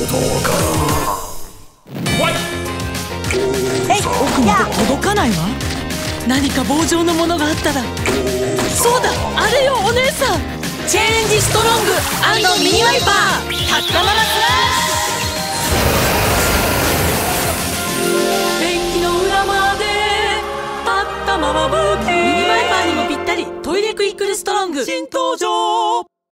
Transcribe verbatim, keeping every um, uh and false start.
えい、奥まで届かないわ。何か棒状のものがあったら。そうだ、あれよお姉さん。チェンジストロング&ミニワイパーたったままスラッシュ。ペンキの裏までたったままブーケ。ミニワイパーにもぴったりトイレクイックルストロング新登場。